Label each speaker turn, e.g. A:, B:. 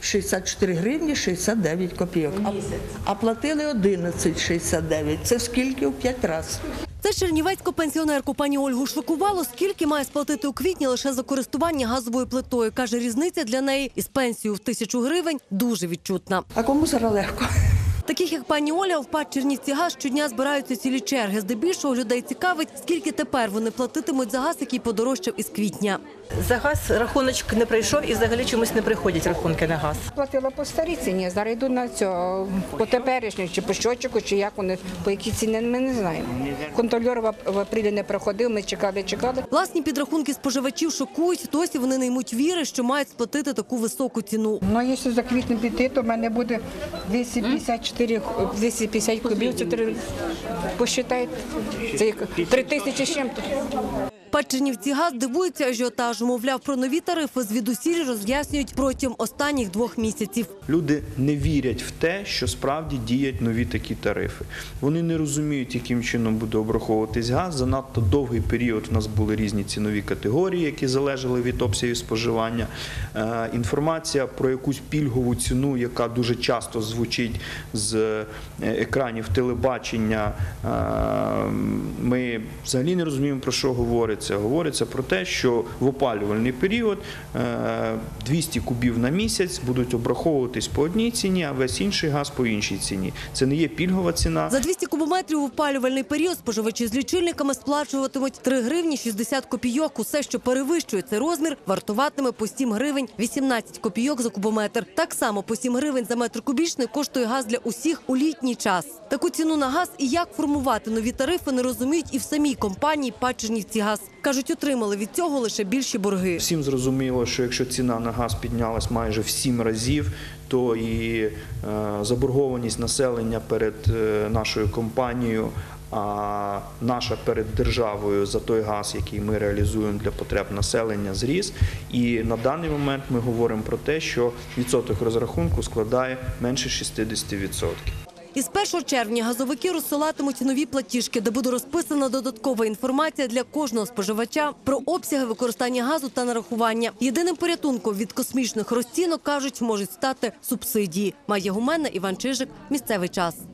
A: 64 гривні 69 копійок. А платили 11,69. Це скільки? В 5 разів.
B: Це чернівецьку пенсіонерку пані Ольгу шокувало, скільки має сплатити у квітні лише за користування газовою плитою. Каже, різниця для неї із пенсією в 1000 гривень дуже відчутна.
A: А кому зараз легко?
B: Таких, як пані Оля, в ПАТ «Чернівцігаз» щодня збираються цілі черги. Здебільшого людей цікавить, скільки тепер вони платитимуть за газ, який подорожчав із квітня.
C: За газ рахуночок не прийшов і взагалі чомусь не приходять рахунки на газ.
D: Платила по старій ціні, зараз йду на цього, по теперішній, чи по щотчику, чи як вони, по якій ціні, ми не знаємо. Контролер в апрілі не проходив, ми чекали.
B: Власні підрахунки споживачів шокують, досі вони не ймуть віри, що мають сплатити таку високу ціну.
D: Ну, якщо за квітень піти, то в мене буде 250 кубів, це посчитайте, це 3000 з чим-то.
B: ПАТ «Чернівцігаз» дивується ажіотажу. Мовляв, про нові тарифи звідусіль роз'яснюють протягом останніх 2 місяців.
E: Люди не вірять в те, що справді діють нові такі тарифи. Вони не розуміють, яким чином буде обраховуватись газ. Занадто довгий період в нас були різні цінові категорії, які залежали від обсягів споживання. Інформація про якусь пільгову ціну, яка дуже часто звучить з екранів телебачення, ми взагалі не розуміємо, про що говориться. Говориться про те, що в опалювальний період 200 кубів на місяць будуть обраховуватись по одній ціні, а весь інший газ по іншій ціні. Це не є пільгова ціна.
B: За 200 кубометрів в опалювальний період споживачі з лічильниками сплачуватимуть 3 гривні 60 копійок. Усе, що перевищує цей розмір, вартуватиме по 7 гривень 18 копійок за кубометр. Так само по 7 гривень за метр кубічний коштує газ для усіх у літній час. Таку ціну на газ і як формувати нові тарифи не розуміють і в самій компанії ПАТ «Чернівцігаз». Кажуть, отримали від цього лише більші борги.
E: Всім зрозуміло, що якщо ціна на газ піднялась майже в 7 разів, то і заборгованість населення перед нашою компанією, а наша перед державою за той газ, який ми реалізуємо для потреб населення, зріс. І на даний момент ми говоримо про те, що відсоток розрахунку складає менше 60%.
B: Із 1 червня газовики розсилатимуть нові платіжки, де буде розписана додаткова інформація для кожного споживача про обсяги використання газу та нарахування. Єдиним порятунком від космічних розцінок, кажуть, можуть стати субсидії. Майя Гуменна, Іван Чижик. Місцевий час.